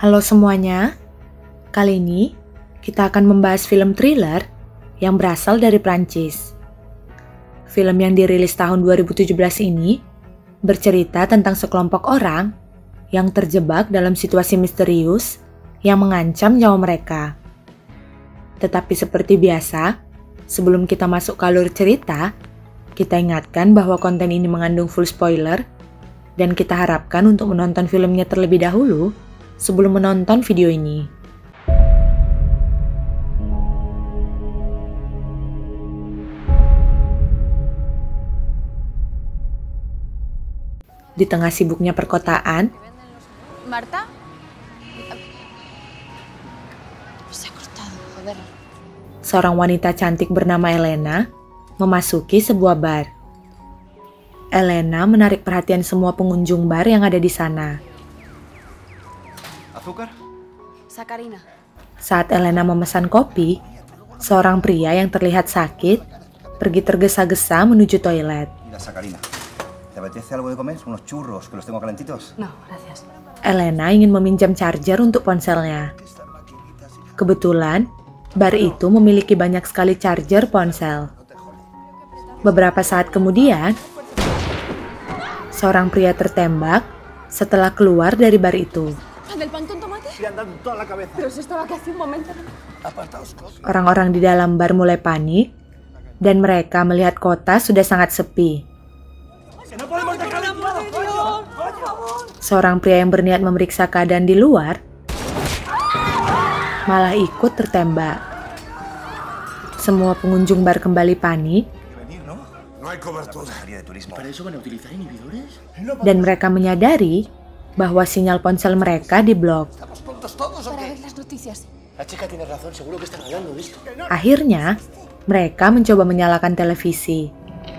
Halo semuanya, kali ini kita akan membahas film thriller yang berasal dari Prancis. Film yang dirilis tahun 2017 ini bercerita tentang sekelompok orang yang terjebak dalam situasi misterius yang mengancam nyawa mereka. Tetapi seperti biasa, sebelum kita masuk ke alur cerita, kita ingatkan bahwa konten ini mengandung full spoiler dan kita harapkan untuk menonton filmnya terlebih dahulu sebelum menonton video ini. Di tengah sibuknya perkotaan, Marta? Se ha cortado, joder. seorang wanita cantik bernama Elena memasuki sebuah bar. Elena menarik perhatian semua pengunjung bar yang ada di sana. ¿Azúcar? Sacarina. Saat Elena memesan kopi, seorang pria yang terlihat sakit pergi tergesa-gesa menuju toilet. Mira, Sacarina. ¿Te apetece algo de comer? Unos churros, que los tengo calentitos. No, gracias. Elena ingin meminjam charger untuk ponselnya. Kebetulan, bar itu memiliki banyak sekali charger ponsel. Beberapa saat kemudian, seorang pria tertembak setelah keluar dari bar itu. ¿La del pan con tomate? Le han dado toda la cabeza. Pero si estaba aquí hace un momento. Apartaos. Orang-orang di dalam bar mulai panik, dan mereka melihat kota sudah sangat sepi. ¡No podemos dejar el Dios, por favor. Seorang pria yang berniat memeriksa keadaan di luar malah ikut tertembak. Semua pengunjung bar kembali panik venir, ¿no? No hay cobertura. De turismo. ¿Para eso van a utilizar inhibidores? dan mereka menyadari bahwa sinyal ponsel mereka diblok. ¿Estamos tontos todos o Para qué? ver las noticias. La chica tiene razón, seguro que están hablando de esto. Akhirnya, mereka mencoba menyalakan televisi.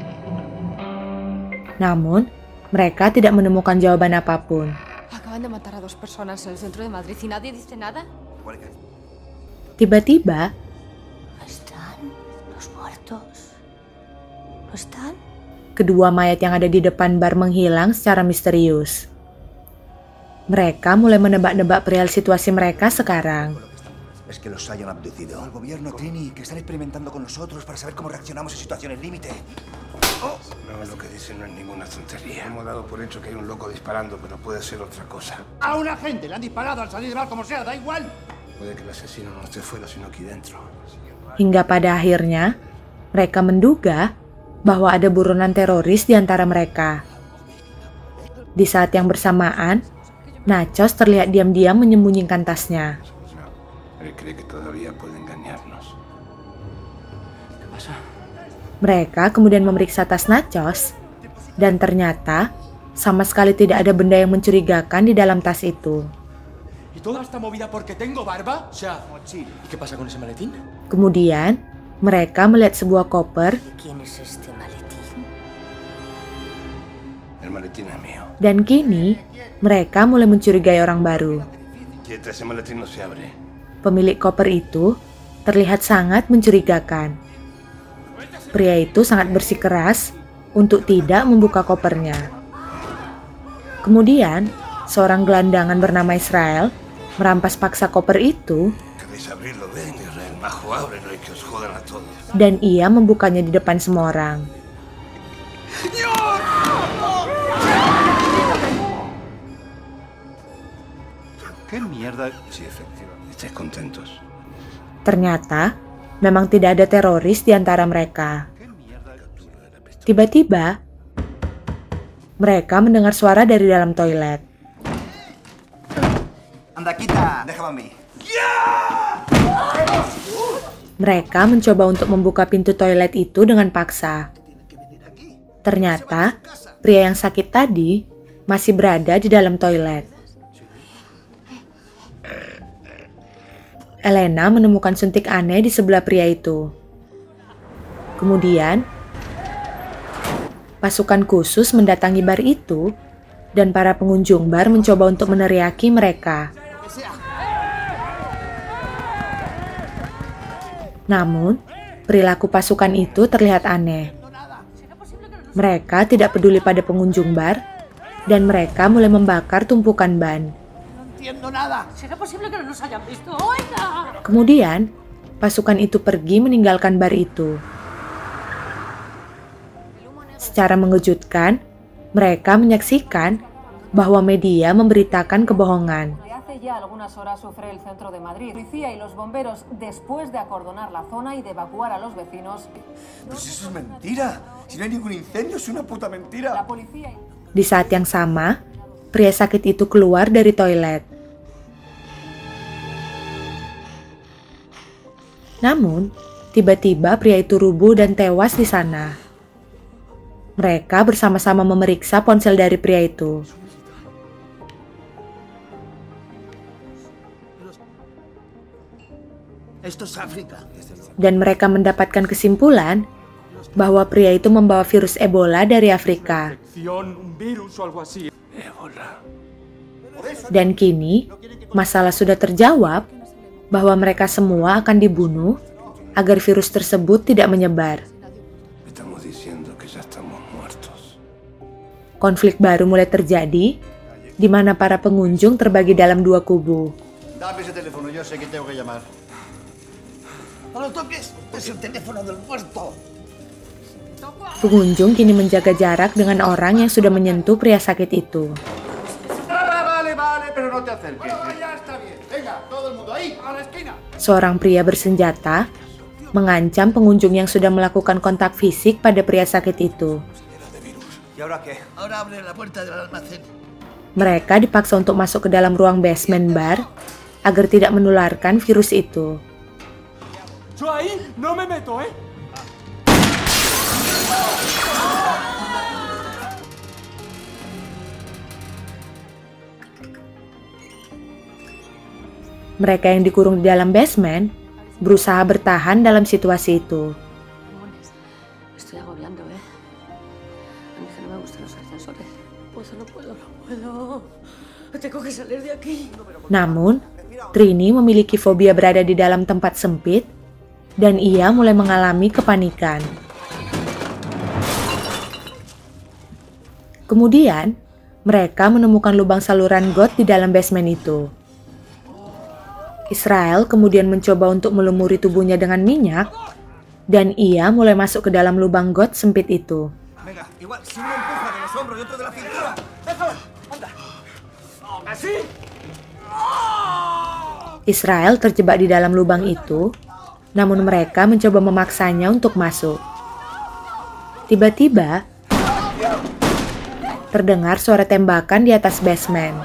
Namun, mereka tidak menemukan jawaban apapun. Acaban de matar a 2 personas en el centro de Madrid y nadie dice nada. Tiba-tiba, ¿No están los muertos? ¿No están? kedua mayat yang ada di depan bar menghilang secara misterius. Mereka mulai menebak-nebak perihal situasi mereka sekarang. Es que los hayan abducido. El gobierno, Trini, que están experimentando con nosotros para saber cómo reaccionamos en situaciones límite. No, lo que dicen no es ninguna tontería. Hemos dado por hecho que hay un loco disparando, pero puede ser otra cosa. A un agente le han disparado al salir del bar como sea, da igual. Puede que el asesino no esté fuera, sino aquí dentro. Hingga pada akhirnya, mereka menduga bahwa ada buronan teroris di antara mereka. Di saat yang bersamaan, Nachos terlihat diam-diam menyembunyikan tasnya. No, él cree que todavía puede engañarnos. ¿Qué pasa? Mereka kemudian memeriksa tas Nachos, dan ternyata sama sekali tidak ada benda yang mencurigakan di dalam tas itu. ¿Y toda esta movida porque tengo barba? O sea, ¿Y qué pasa con ese maletín? Kemudian, mereka melihat sebuah koper ¿Quién es este maletín? El maletín es mío. dan kini mereka mulai mencurigai orang baru. Quieta, ese maletín no se abre. Pemilik koper itu terlihat sangat mencurigakan. Pria itu sangat bersikeras untuk tidak membuka kopernya. Kemudian, seorang gelandangan bernama Israel merampas paksa koper itu ¿Queréis abrirlo? Ven, Israel Majo, ábrelo y que os jodan a todos. dan ia membukanya di depan semua orang. ¿Qué mierda? Sí, efectivamente. Estáis contentos. Ternyata, memang tidak ada teroris di antara mereka. Tiba-tiba, mereka mendengar suara dari dalam toilet. Anda, quita. Déjame a mí. Mereka mencoba untuk membuka pintu toilet itu dengan paksa. Ternyata, pria yang sakit tadi masih berada di dalam toilet. Elena menemukan suntik aneh di sebelah pria itu. Kemudian, pasukan khusus mendatangi bar itu dan para pengunjung bar mencoba untuk meneriaki mereka. Namun, perilaku pasukan itu terlihat aneh. Mereka tidak peduli pada pengunjung bar dan mereka mulai membakar tumpukan ban. haciendo nada. ¿Será posible que no nos hayan visto? ¡Oiga! Kemudian, pasukan itu pergi meninggalkan bar itu. Secara mengejutkan, mereka menyaksikan bahwa media memberitakan kebohongan. Hace ya algunas horas sufre el centro de Madrid. La policía y los bomberos, después de acordonar la zona y de evacuar a los vecinos, Pues eso es mentira. Si no hay ningún incendio, es una puta mentira. la policía... Di saat yang sama, pria sakit itu keluar dari toilet. Namun, tiba-tiba pria itu rubuh dan tewas di sana. Mereka bersama-sama memeriksa ponsel dari pria itu. Esto es África. Dan mereka mendapatkan kesimpulan bahwa pria itu membawa virus Ebola dari Afrika. Un virus o algo así. Dan kini, masalah sudah terjawab bahwa mereka semua akan dibunuh agar virus tersebut tidak menyebar. Estamos diciendo que ya estamos muertos. Konflik baru mulai terjadi, di mana para pengunjung terbagi dalam dua kubu. Dame ese teléfono, yo sé que tengo que llamar. ¡No lo toques! ¡Es el teléfono del muerto! Pengunjung kini menjaga jarak dengan orang yang sudah menyentuh pria sakit itu. Vale, pero no te acerques. Ya está bien. Venga, todo el mundo ahí, a la esquina. Seorang pria bersenjata mengancam pengunjung yang sudah melakukan kontak fisik pada pria sakit itu. ¿Y ahora qué? Ahora abre la puerta del almacén. Mereka dipaksa untuk masuk ke dalam ruang basement bar agar tidak menularkan virus itu. Yo ahí no me meto, ¿eh? Mereka yang dikurung di dalam basement berusaha bertahan dalam situasi itu. Estoy agobiando, ¿eh? A mí que no me gustan los ascensores. No puedo. Tengo que salir de aquí. Namun, Trini memiliki fobia berada di dalam tempat sempit dan ia mulai mengalami kepanikan. Kemudian, mereka menemukan lubang saluran got di dalam basement itu. Israel kemudian mencoba untuk melumuri tubuhnya dengan minyak, dan ia mulai masuk ke dalam lubang got sempit itu. Venga, igual, si uno empuja de los hombros y otro de la cintura. Eso, anda. ¿Así? Israel terjebak di dalam lubang itu, namun mereka mencoba memaksanya untuk masuk. Tiba-tiba, terdengar suara tembakan di atas basement.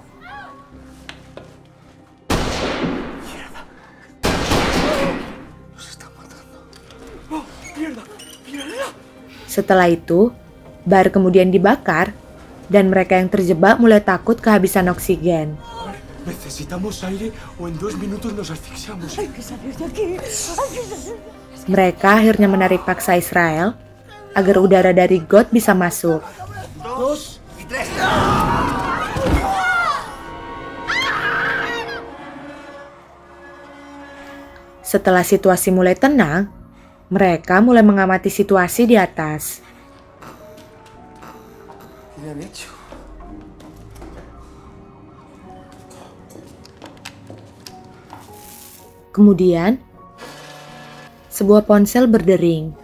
Setelah itu, bar kemudian dibakar, dan mereka yang terjebak mulai takut kehabisan oksigen. Necesitamos aire o en 2 minutos nos asfixiamos. Hay que salir de aquí. Mereka akhirnya menarik paksa Israel agar udara dari got bisa masuk. 2 y 3. Setelah situasi mulai tenang, mereka mulai mengamati situasi di atas. ¿Qué le han hecho? Kemudian, sebuah ponsel berdering.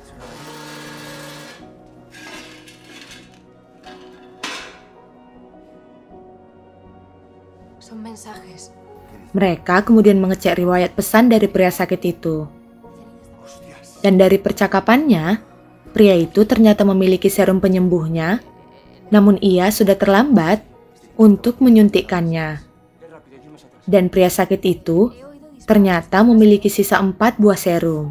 Son mensajes. Mereka kemudian mengecek riwayat pesan dari pria sakit itu. Dan dari percakapannya, pria itu ternyata memiliki serum penyembuhnya, namun ia sudah terlambat untuk menyuntikkannya. Dan pria sakit itu ternyata memiliki sisa 4 buah serum.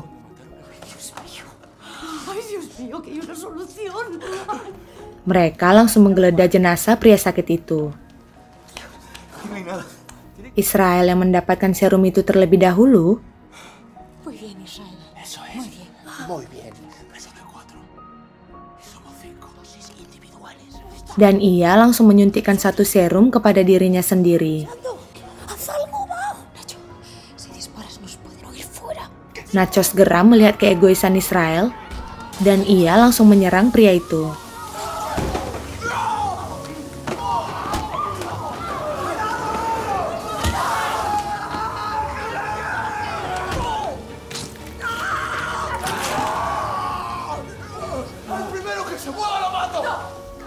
Ay, Dios mío, que hay una solución. Mereka langsung menggeledah jenazah pria sakit itu. No hay nada. Israel yang mendapatkan serum itu terlebih dahulu, Muy bien, Israel. Eso es. Muy bien. Muy bien. Préstame 4. Somos 5 dosis individuales. dan ia langsung menyuntikkan 1 serum kepada dirinya sendiri. ¡Haz algo, va! Nacho, si disparas nos pueden oír fuera. Nachos geram melihat keegoisan Israel, dan ia langsung menyerang pria itu.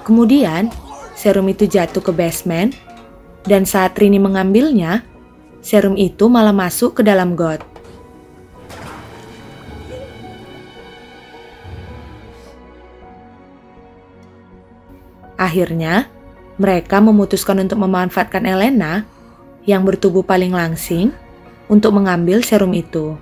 Kemudian, serum itu jatuh ke basement, dan saat Trini mengambilnya, serum itu malah masuk ke dalam got. Akhirnya, mereka memutuskan untuk memanfaatkan Elena yang bertubuh paling langsing untuk mengambil serum itu.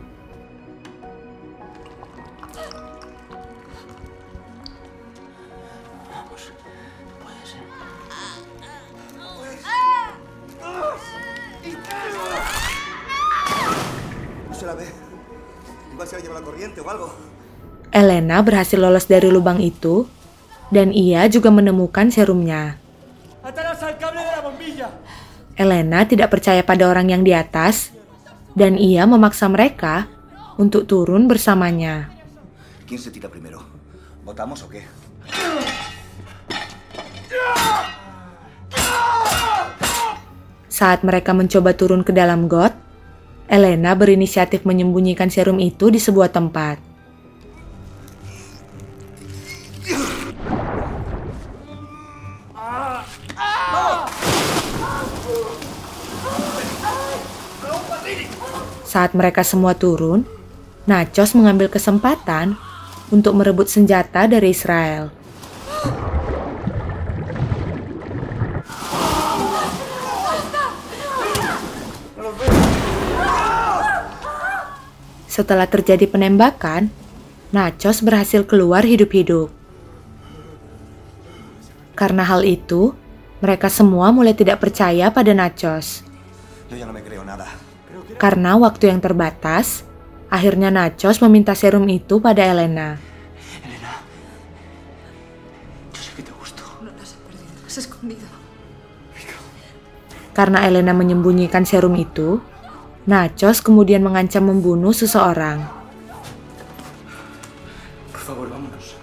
Elena berhasil lolos dari lubang itu, dan ia juga menemukan serumnya. Elena tidak percaya pada orang yang di atas, dan ia memaksa mereka untuk turun bersamanya. ¿Quién se tira primero? ¿Votamos o qué? Saat mereka mencoba turun ke dalam got, Elena berinisiatif menyembunyikan serum itu di sebuah tempat. Saat mereka semua turun, Nachos mengambil kesempatan untuk merebut senjata dari Israel. Setelah terjadi penembakan, Nachos berhasil keluar hidup-hidup. Karena hal itu, mereka semua mulai tidak percaya pada Nachos. Karena waktu yang terbatas, akhirnya Nachos meminta serum itu pada Elena. Elena, yo sé que te gustó. No las he perdido, las he escondido. Karena Elena menyembunyikan serum itu, Nachos kemudian mengancam membunuh seseorang. Por favor, vámonos.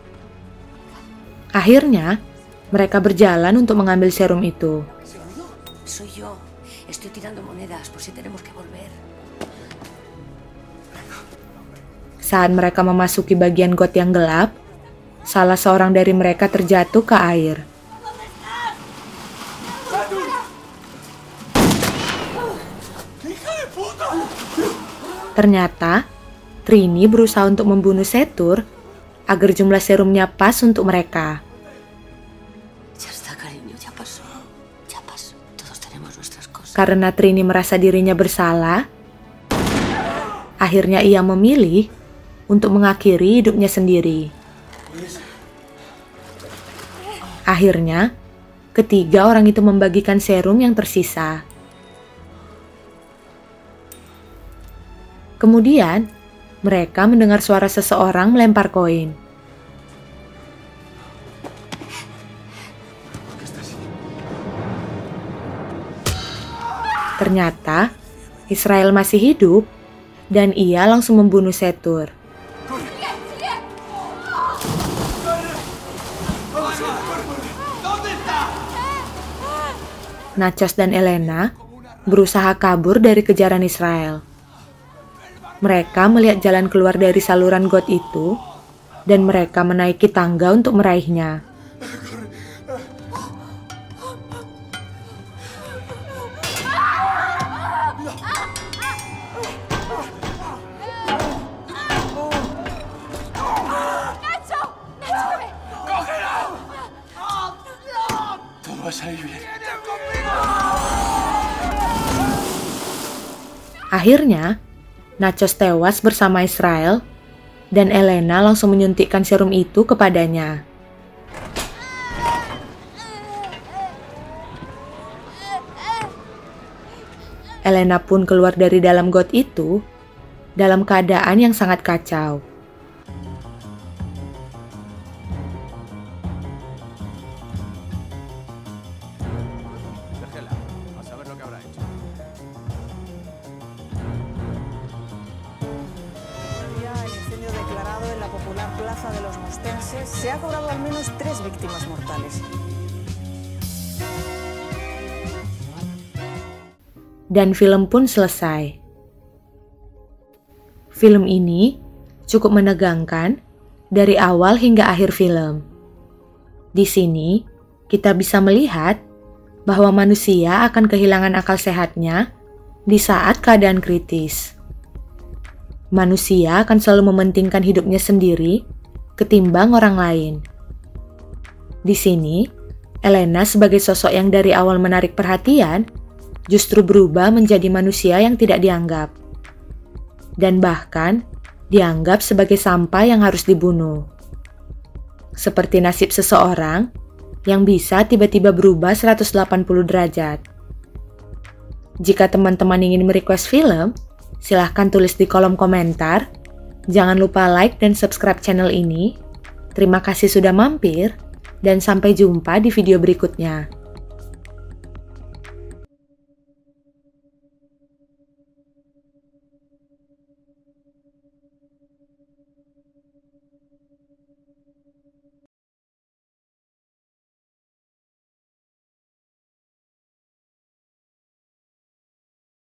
Akhirnya, mereka berjalan untuk mengambil serum itu. Soy yo. Estoy tirando monedas por si tenemos que volver. Saat mereka memasuki bagian got yang gelap, salah seorang dari mereka terjatuh ke air. Ternyata, Trini berusaha untuk membunuh Setur agar jumlah serumnya pas untuk mereka. Ya está, cariño, ya pasó. Ya pasó. Todos tenemos nuestras cosas. Karena Trini merasa dirinya bersalah, akhirnya ia memilih untuk mengakhiri hidupnya sendiri. Akhirnya, ketiga orang itu membagikan serum yang tersisa. Kemudian, mereka mendengar suara seseorang melempar koin. Ternyata, Israel masih hidup, dan ia langsung membunuh Setur. Nachos dan Elena berusaha kabur dari kejaran Israel. Mereka melihat jalan keluar dari saluran got itu, dan mereka menaiki tangga untuk meraihnya. Todo va a salir bien. Akhirnya, Nachos tewas bersama Israel, dan Elena langsung menyuntikkan serum itu kepadanya. Elena pun keluar dari dalam got itu dalam keadaan yang sangat kacau. Se ha cobrado al menos 3 víctimas mortales. Dan film pun selesai. Film ini cukup menegangkan dari awal hingga akhir film. Di sini, kita bisa melihat bahwa manusia akan kehilangan akal sehatnya di saat keadaan kritis. Manusia akan selalu mementingkan hidupnya sendiri ketimbang orang lain. Di sini, Elena sebagai sosok yang dari awal menarik perhatian, justru berubah menjadi manusia yang tidak dianggap. Dan bahkan, dianggap sebagai sampah yang harus dibunuh. Seperti nasib seseorang yang bisa tiba-tiba berubah 180 derajat. Jika teman-teman ingin merequest film, silahkan tulis di kolom komentar. Jangan lupa like dan subscribe channel ini. Terima kasih sudah mampir, dan sampai jumpa di video berikutnya.